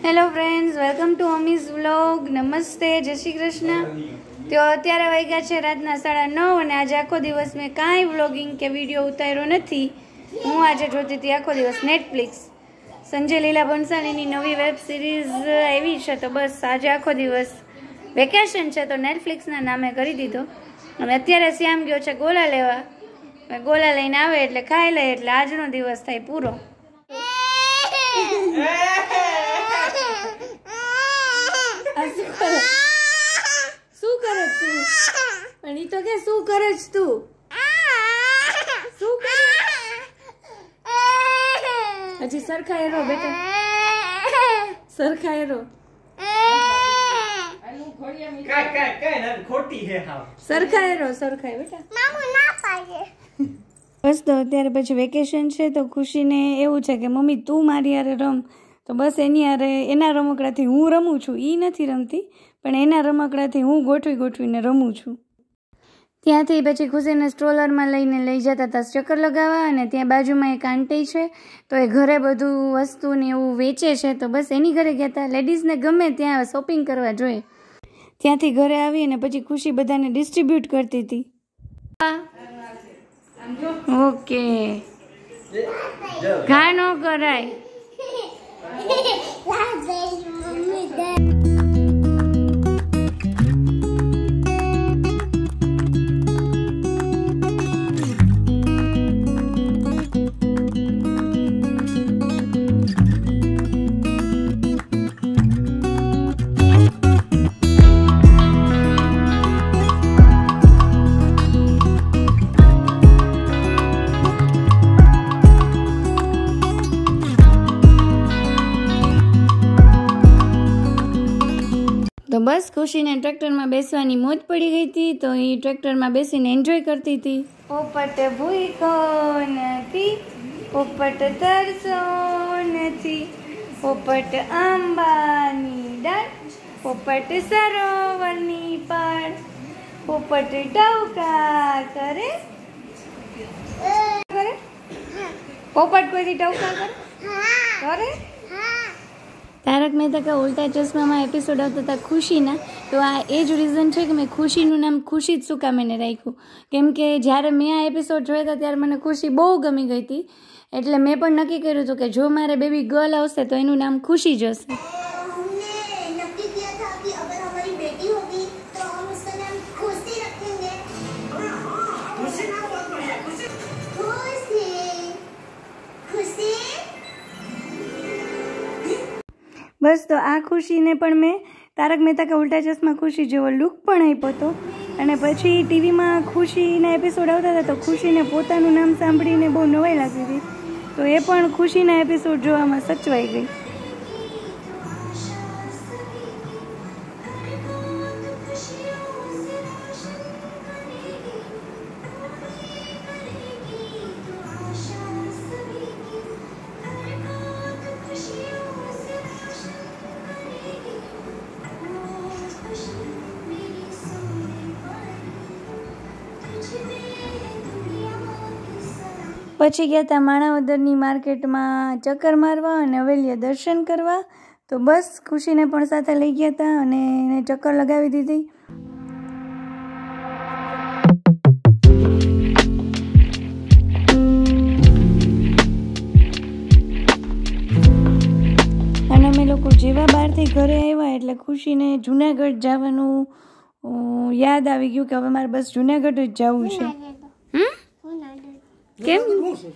Hello friends, welcome to Ami's vlog. નમસ્તે, જય શ્રી કૃષ્ણ. તો અત્યારે વાગ્યા છે રાતના 9:30 અને આજે આખો દિવસ મેં કાંઈ વ્લોગિંગ કે વિડીયો ઉતાર્યો નથી. હું આજે જોતી હતી આખો દિવસ નેટફ્લિક્સ. સંજય લીલા ભણસાલીની નવી વેબ સિરીઝ આવી છે, તો બસ આજે આખો દિવસ વેકેશન છે તો નેટફ્લિક્સના નામે કરી દીધો. અને અત્યારે શ્યામ ગયો છે ગોલા લેવા. ગોલા લઈને આવે એટલે ખાઈ લે, એટલે આજનો દિવસ થાય પૂરો. શું કરે તું? પણ ઈ તો કે શું કરે છે તું? શું કરે? હજી સરખાઈ રહો બેટા, સરખાઈ રહો. સરખાઈ રહો, સરખાઈ બેટા. બસ તો અત્યારે પછી વેકેશન છે તો ખુશીને એવું છે કે મમ્મી તું મારી હારે રમ. તો બસ એની હારે એના રમકડાથી હું રમું છું. એ નથી રમતી, પણ એના રમકડાથી હું ગોઠવીને રમું છું. ત્યાંથી પછી ખુશીને સ્ટ્રોલરમાં લઈને લઈ જતા હતા ચક્કર લગાવવા, અને ત્યાં બાજુમાં એક આંટી છે તો એ ઘરે બધું વસ્તુ ને એવું વેચે છે, તો બસ એની ઘરે ગયા હતા. લેડીઝને ગમે ત્યાં શોપિંગ કરવા જોઈએ. ત્યાંથી ઘરે આવી અને પછી ખુશી બધાને ડિસ્ટ્રીબ્યુટ કરતી હતી. ઓકે, ઘા ન કરાય. તો બસ ખુશીને ટ્રેક્ટરમાં બેસવાની મોજ પડી ગઈ હતી, તો એ ટ્રેક્ટરમાં બેસીને એન્જોય કરતી હતી. પોપટ ભૂખો નથી, પોપટ તરસો નથી, પોપટ આંબાની ડાળ, પોપટ સરોવરની પાળ, પોપટ ટવકા કરે. પોપટ કોઈથી ટવકા કરે? તારક મહેતા કા ઉલ્ટા ચશ્મામાં એપિસોડ આવતા હતા ખુશીના, તો આ એ જ રીઝન છે કે મેં ખુશીનું નામ ખુશી જ શું કામ એને રાખ્યું, કેમ કે જ્યારે મેં આ એપિસોડ જોયા હતા ત્યારે મને ખુશી બહુ ગમી ગઈ હતી. એટલે મેં પણ નક્કી કર્યું હતું કે જો મારે બેબી ગર્લ આવશે તો એનું નામ ખુશી જ હશે. બસ તો આ ખુશીને પણ મેં તારક મહેતા કા ઉલ્ટા ચશ્મા ખુશી જેવો લુક પણ આપ્યો હતો. અને પછી ટીવીમાં ખુશીના એપિસોડ આવતા હતા તો ખુશીને પોતાનું નામ સાંભળીને બહુ નવાઈ લાગતી હતી, તો એ પણ ખુશીના એપિસોડ જોવામાં સચવાઈ ગઈ. પછી ગયા હતા માણાવદરની માર્કેટમાં ચક્કર મારવા અને હવેલીએ દર્શન કરવા. તો બસ ખુશીને પણ સાથે લઈ ગયા હતા અને એને ચક્કર લગાવી દીધી. અને અમે લોકો જેવા બહારથી ઘરે આવ્યા એટલે ખુશીને જુનાગઢ જવાનું યાદ આવી ગયું કે હવે મારે બસ જુનાગઢ જ જવું છે. કેમ? કોણ છે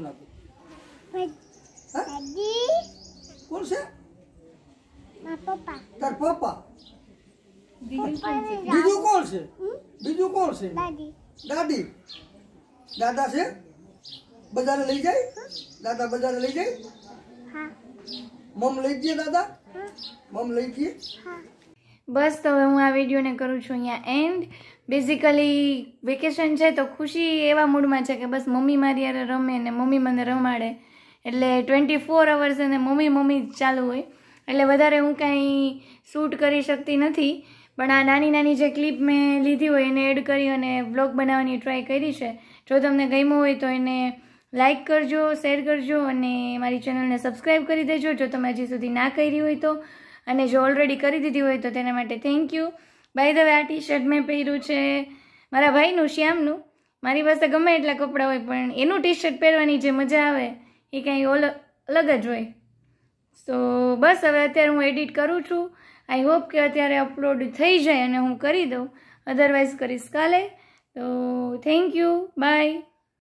તાર પપ્પા? બીજું કોણ છે? દાદી. દાદા છે? બજારે લઈ જાય? દાદા બજારે લઈ જાય? મમ લઈ જઈએ દાદા? મમ લઈ જઈએ? બસ તો હવે હું આ વિડીયોને કરું છું અહીંયા એન્ડ. બેઝિકલી વેકેશન છે તો ખુશી એવા મૂડમાં છે કે બસ મમ્મી મારી યારે રમે ને મમ્મી મને રમાડે, એટલે 24 અવર્સ એને મમ્મી ચાલુ હોય. એટલે વધારે હું કાંઈ શૂટ કરી શકતી નથી, પણ આ નાની જે ક્લિપ મેં લીધી હોય એને એડ કરી અને વ્લોગ બનાવવાની ટ્રાય કરી છે. જો તમને ગમ્યું હોય તો એને લાઇક કરજો, શેર કરજો અને મારી ચેનલને સબસ્ક્રાઈબ કરી દેજો જો તમે હજી સુધી ના કરી હોય તો, અને જો ઓલરેડી કરી દીધી હોય તો તેના માટે thank you. By the way, આ ટી શર્ટ મેં પહેર્યું છે મારા ભાઈનું, શ્યામનું. મારી પાસે ગમે એટલા કપડાં હોય પણ એનું ટી શર્ટ પહેરવાની જે મજા આવે એ કંઈ અલગ જ હોય. સો બસ હવે અત્યારે હું એડિટ કરું છું. આઈ હોપ કે અત્યારે અપલોડ થઈ જાય અને હું કરી દઉં, અધરવાઇઝ કરીશ કાલે. તો થેન્ક યુ, બાય.